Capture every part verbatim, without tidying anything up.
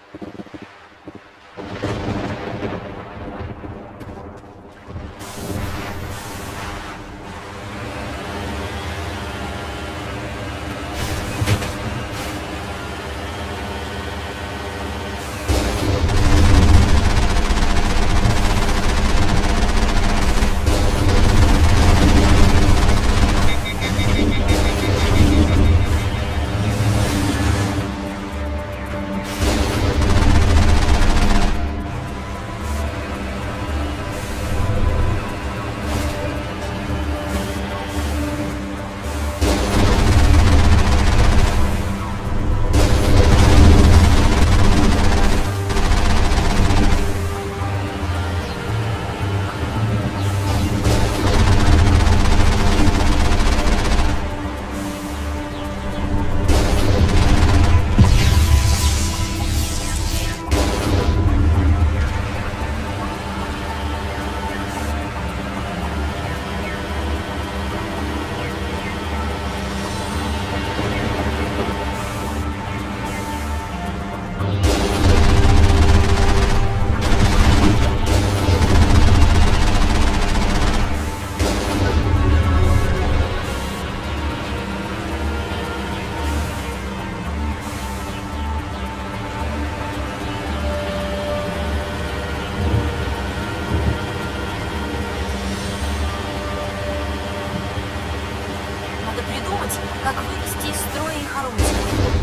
Как вывести из строя их орудия.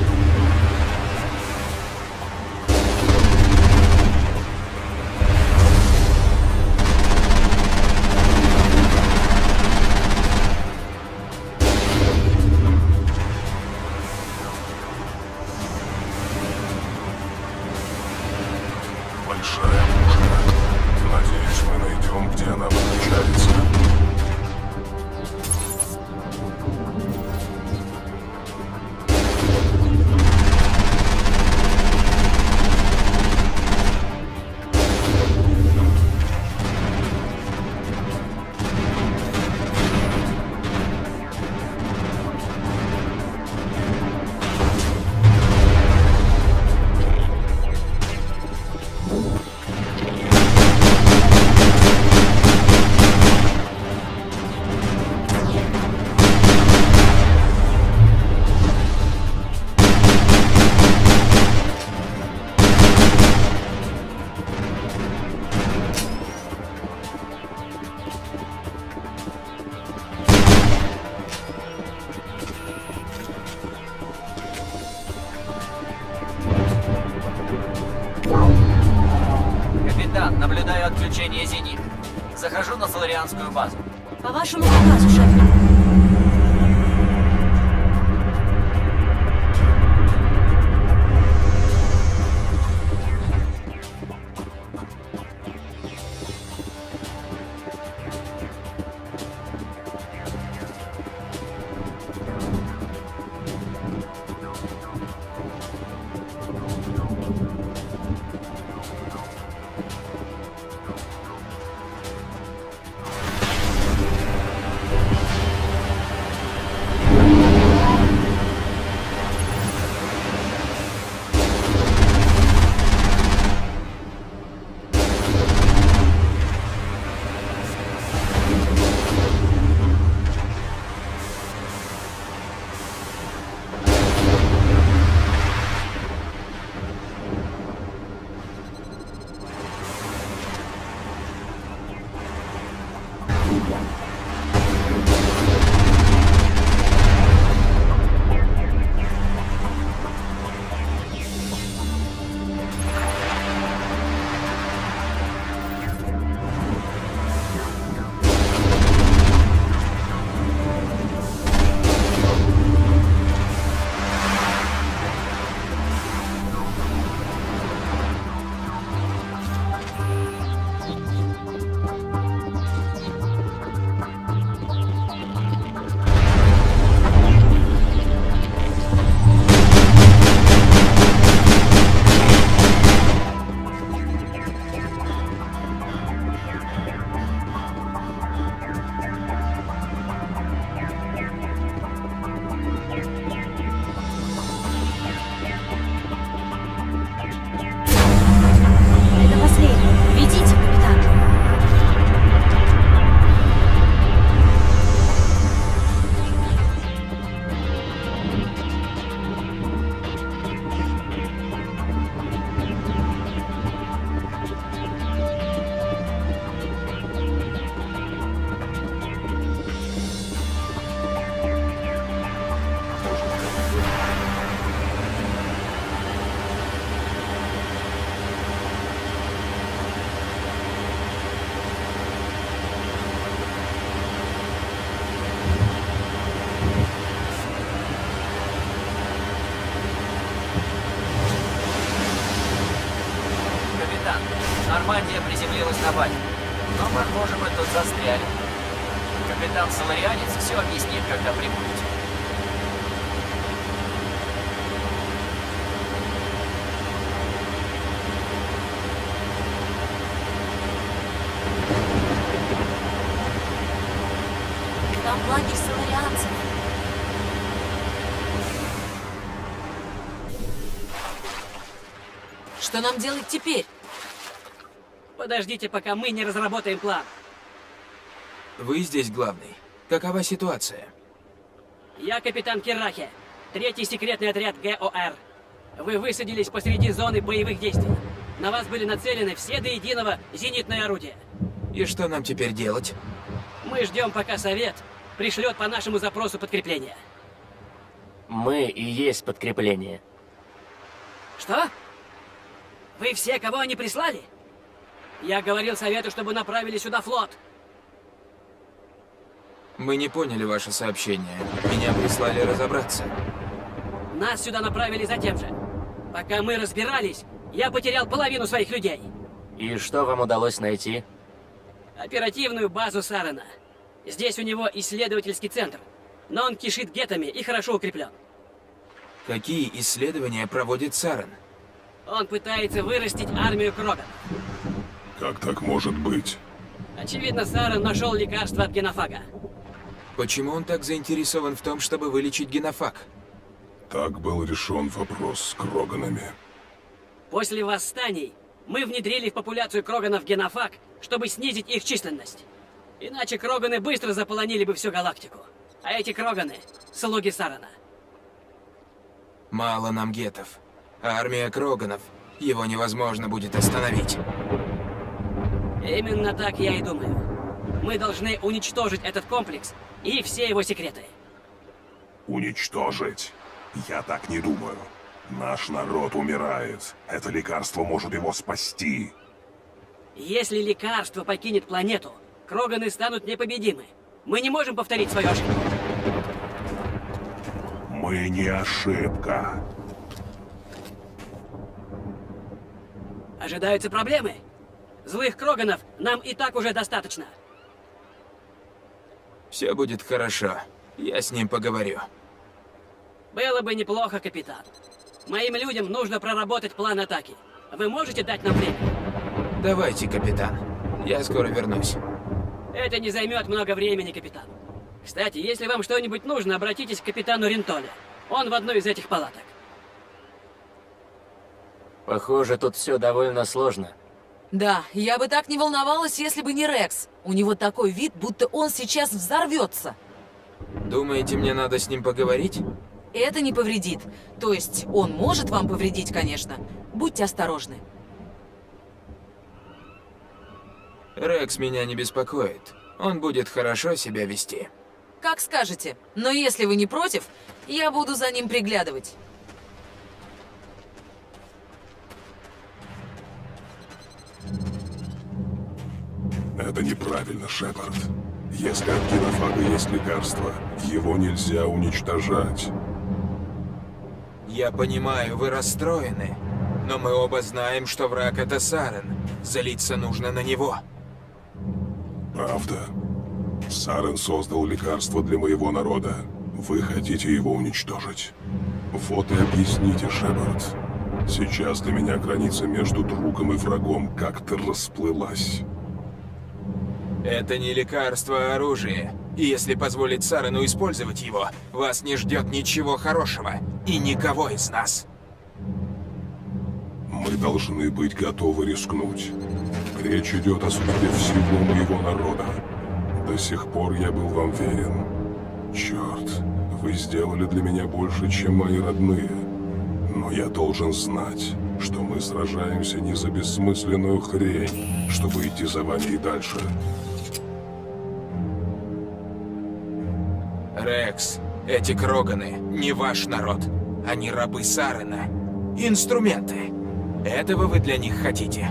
Большая пушка. Надеюсь, мы найдем, где она выключается. Капитан, наблюдаю отключение «Зенит». Захожу на Соларианскую базу. По вашему приказу, шеф. Нормандия приземлилась на базе. Но, похоже, мы тут застряли. Капитан Соларианец все объяснит, когда прибудете. Там лагерь соларианцев. Что нам делать теперь? Подождите, пока мы не разработаем план. Вы здесь главный. Какова ситуация? Я капитан Киррахе, третий секретный отряд ГОР. Вы высадились посреди зоны боевых действий. На вас были нацелены все до единого зенитные орудия. И что нам теперь делать? Мы ждем, пока Совет пришлет по нашему запросу подкрепление. Мы и есть подкрепление. Что? Вы все, кого они прислали? Я говорил Совету, чтобы направили сюда флот. Мы не поняли ваше сообщение. Меня прислали разобраться. Нас сюда направили за тем же. Пока мы разбирались, я потерял половину своих людей. И что вам удалось найти? Оперативную базу Сарена. Здесь у него исследовательский центр, но он кишит гетами и хорошо укреплен. Какие исследования проводит Сарен? Он пытается вырастить армию Кроган. Как так может быть? Очевидно, Сарен нашел лекарство от генофага. Почему он так заинтересован в том, чтобы вылечить генофаг? Так был решен вопрос с Кроганами. После восстаний мы внедрили в популяцию Кроганов генофаг, чтобы снизить их численность. Иначе Кроганы быстро заполонили бы всю галактику. А эти Кроганы — слуги Сарена. Мало нам гетов. Армия Кроганов. Его невозможно будет остановить. Именно так я и думаю. Мы должны уничтожить этот комплекс и все его секреты. Уничтожить? Я так не думаю. Наш народ умирает. Это лекарство может его спасти. Если лекарство покинет планету, Кроганы станут непобедимы. Мы не можем повторить свою ошибку. Мы не ошибка. Ожидаются проблемы. Злых Кроганов нам и так уже достаточно. Все будет хорошо. Я с ним поговорю. Было бы неплохо, капитан. Моим людям нужно проработать план атаки. Вы можете дать нам время? Давайте, капитан. Я скоро вернусь. Это не займет много времени, капитан. Кстати, если вам что-нибудь нужно, обратитесь к капитану Рентоле. Он в одной из этих палаток. Похоже, тут все довольно сложно. Да, я бы так не волновалась, если бы не Рекс. У него такой вид, будто он сейчас взорвется. Думаете, мне надо с ним поговорить? Это не повредит. То есть, он может вам повредить, конечно. Будьте осторожны. Рекс меня не беспокоит. Он будет хорошо себя вести. Как скажете. Но если вы не против, я буду за ним приглядывать. Это неправильно, Шепард. Если от генофага есть лекарство, его нельзя уничтожать. Я понимаю, вы расстроены. Но мы оба знаем, что враг — это Сарен. Злиться нужно на него. Правда. Сарен создал лекарство для моего народа. Вы хотите его уничтожить. Вот и объясните, Шепард. Сейчас для меня граница между другом и врагом как-то расплылась. Это не лекарство, а оружие. И если позволить Сарену использовать его, вас не ждет ничего хорошего. И никого из нас. Мы должны быть готовы рискнуть. Речь идет о судьбе всего моего народа. До сих пор я был вам верен. Черт, вы сделали для меня больше, чем мои родные. Но я должен знать, что мы сражаемся не за бессмысленную хрень, чтобы идти за вами и дальше. Рекс, эти Кроганы не ваш народ. Они рабы Сарена. Инструменты. Этого вы для них хотите?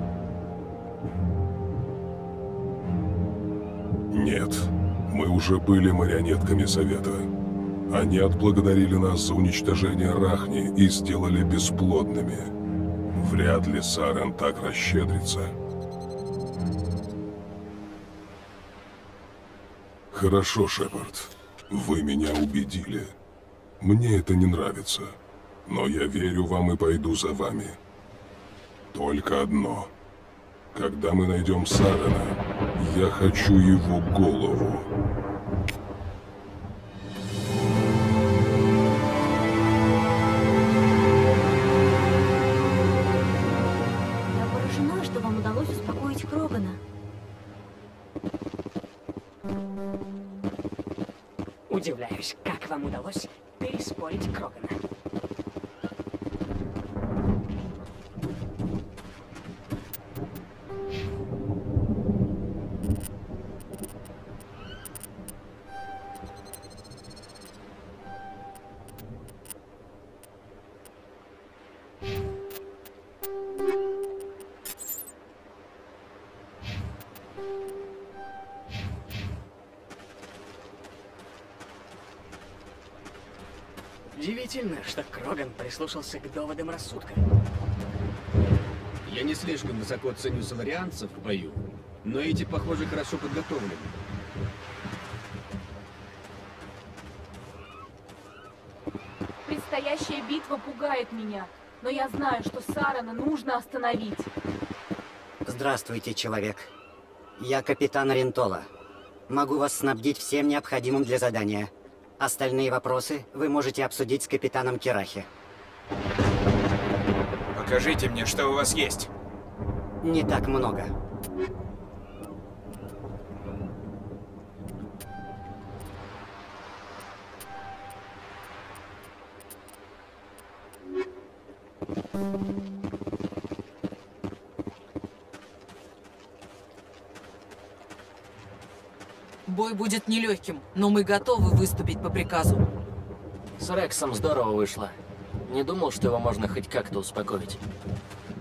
Нет, мы уже были марионетками Совета. Они отблагодарили нас за уничтожение Рахни и сделали бесплодными. Вряд ли Сарен так расщедрится. Хорошо, Шепард. Вы меня убедили. Мне это не нравится. Но я верю вам и пойду за вами. Только одно. Когда мы найдем Сарена, я хочу его голову. Я поражена, что вам удалось успокоить Крогана. Удивляюсь, как вам удалось переспорить Крогана. Удивительно, что Кроган прислушался к доводам рассудка. Я не слишком высоко ценю соларианцев в бою, но эти, похоже, хорошо подготовлены. Предстоящая битва пугает меня, но я знаю, что Сарена нужно остановить. Здравствуйте, человек. Я капитан Рентола. Могу вас снабдить всем необходимым для задания. Остальные вопросы вы можете обсудить с капитаном Кирахи. Покажите мне, что у вас есть. Не так много. Бой будет нелегким, но мы готовы выступить по приказу. С Рексом здорово вышло. Не думал, что его можно хоть как-то успокоить.